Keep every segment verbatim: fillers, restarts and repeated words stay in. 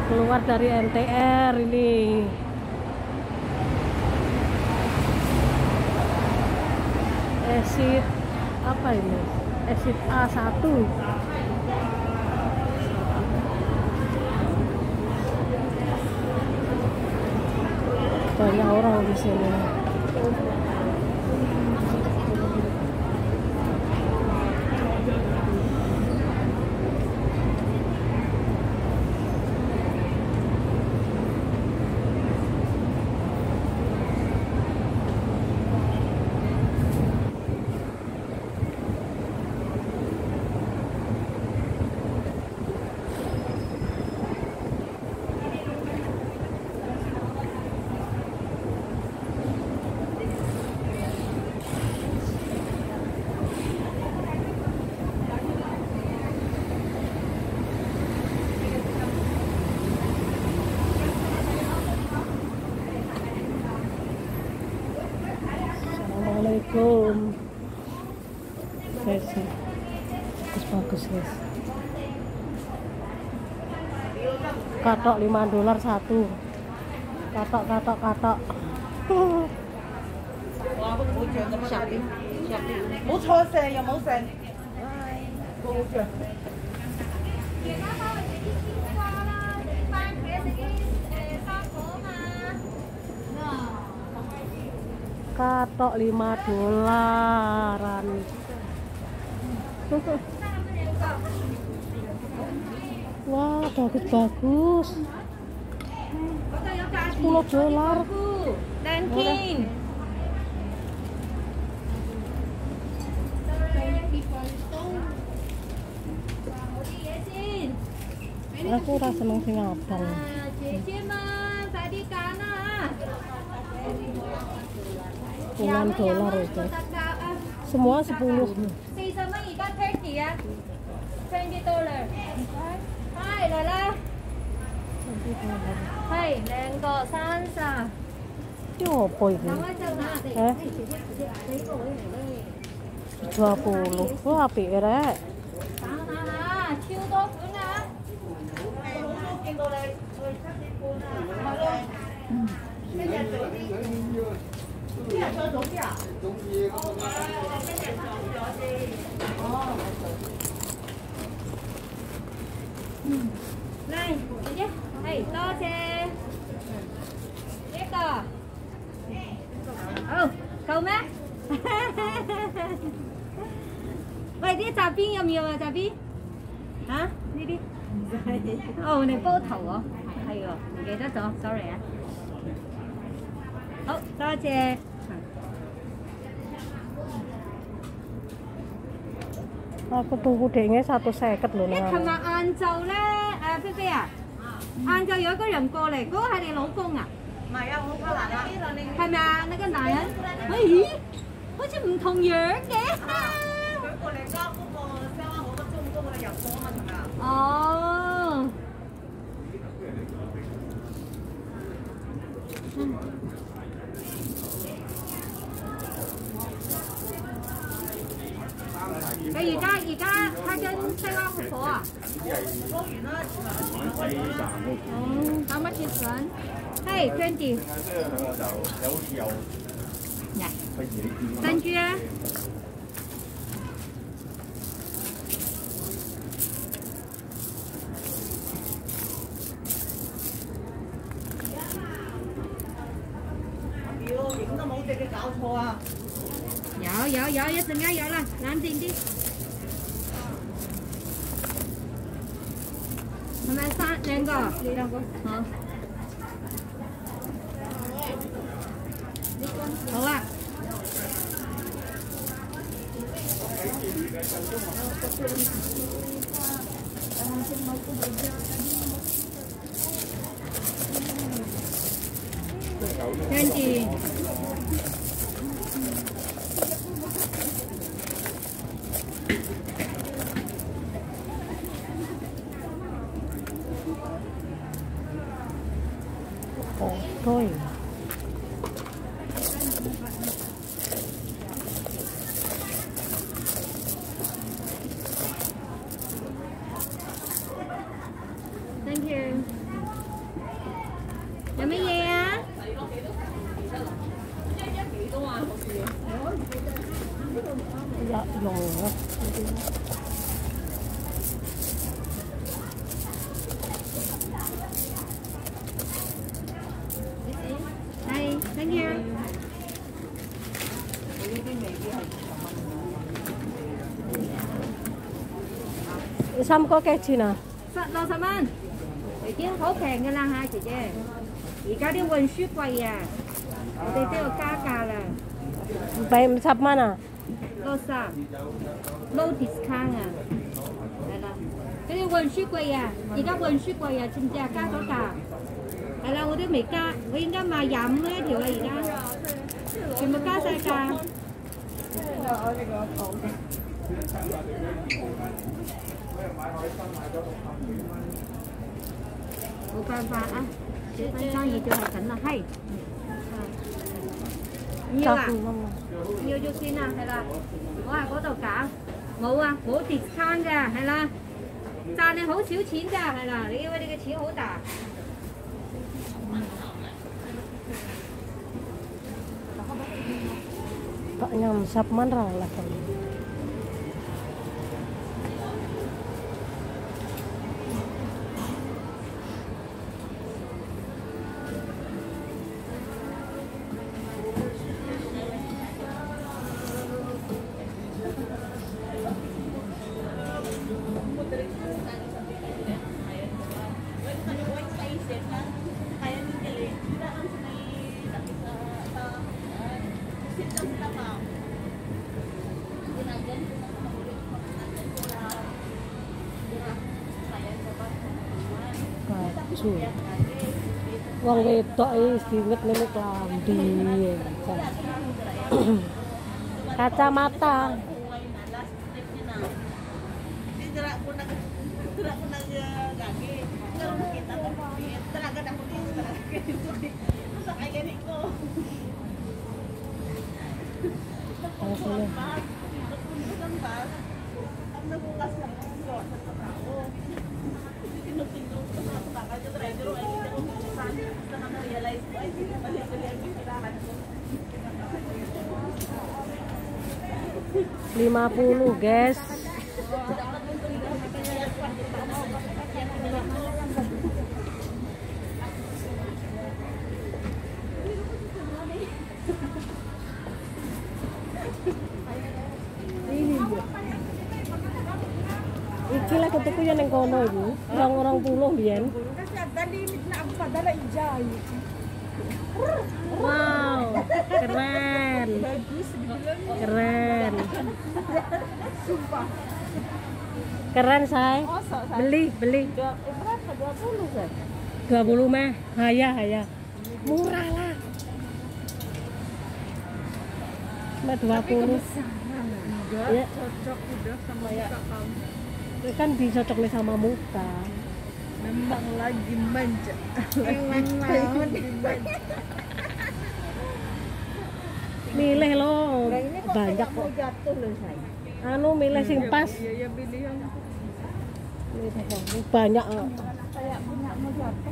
Keluar dari M T R ini. Exit apa ini? Exit A satu. Banyak orang di sini. Assalamualaikum. Guys, bagus bagus guys. Katok lima dolar satu. Katok katok katok. Katok lima dolaran. Wah, bagus-bagus. sepuluh dolar. Ranking. Aku rasa seneng sing abang. Puluhan dolar itu. Semua sepuluh. twenty dollar. Hai, Lala. Hai, Lengo Sansa. Ini apa ini? Eh? dua puluh. Wah, apik rek. Này, chị nhé. Hey, to xe. Tiếp cờ. Ừ, cầu má. Vậy đi trà pin nhiều nhiều à trà pin? Hả? Đi đi. Ồ, này bao thầu à? Hay rồi, ghé đất rồi, sorry ạ. Ồ, to xe. Aku tunggu dehnya satu seket loh. 你琴日晏晝咧，誒菲菲啊，晏晝有一個人過嚟，嗰個係你老公啊？唔係啊，我個男啊。係咪啊？那個男人？咦，好似唔同樣嘅。佢過嚟交嗰個相啱好多鐘鐘我哋入貨啊嘛，同埋。哦。你而家而家開緊西灣河火啊？過完啦，哦，how much is one？係 twenty。珍珠啊？影都冇隻嘅搞錯啊！有有有，一陣間有啦，冷靜啲。係咪三兩個？兩個。好。好啊。Twenty。 哦，對。 Thank you。 三個幾錢啊？ 十六十蚊，已經好平㗎啦嚇，姐姐。而家啲運輸貴啊，我哋都要加價啦。 俾五十蚊啊？ 六十 ，no discount 啊，係啦。嗰啲運輸貴啊，而家運輸貴啊，知唔知啊？加咗價。係啦，我都未加，我應該賣廿五蚊一條啦，而家全部加晒價。冇辦法啊，小份生意就係咁啦，係。唔要啊？要咗先啊，係啦。我喺嗰度搞，冇啊，冇 discount 㗎，係啦。賺你好少錢咋，係啦，你以為你嘅錢好大？ Paknya sap mana lah kan. Wong wedok iki dinget ngene klambi. Kacamata. lima puluh guys. Iki lah ketuku yang neng kono ibu, orang-orang puluh biyen. Wow, keren, keren, keren say. Beli, beli. Dua puluh mah, haya, haya. Murah lah. Cuma dua puluh. Ya. Cocok udah sama muka kamu. Kan dicocok nih sama muka. Memang lagi manja. Memang lagi manja. Milih loh, banyak kok. Jatuh loh saya. Anu milih sing pas. Iya, ya pilih yang banyak. Kayak punya mau jatuh.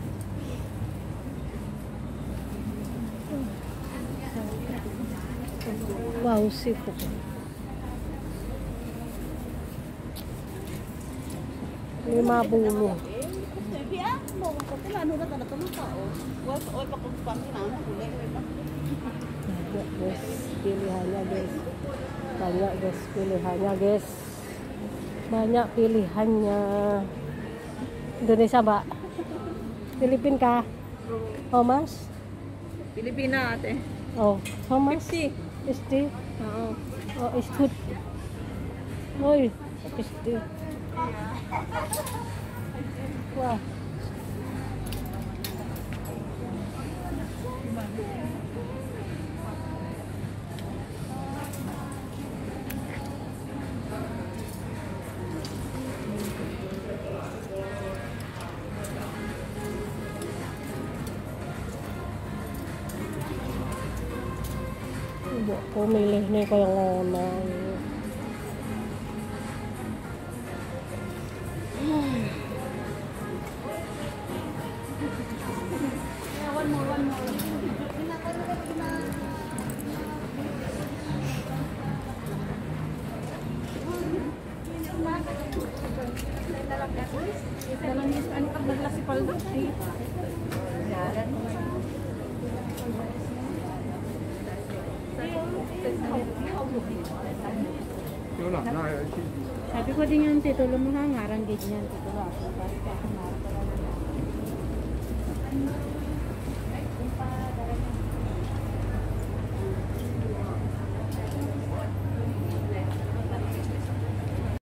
Wow, sipuk. lima puluh. Banyak guys, pilihannya guys. Banyak guys, pilihannya guys. Banyak pilihannya. Indonesia, Mbak. Filipina kah? Oh, Mas? Filipina ate. Oh, how much? fifty. fifty. Oo. Oh, it's good. Oi, fifty. Wah. Mbokku milihne kaya ngono. 有哪那人去？ Sabi ko din yan, titulo mo ha, ngarang ganyan, titulo ako, balik ako ngarang.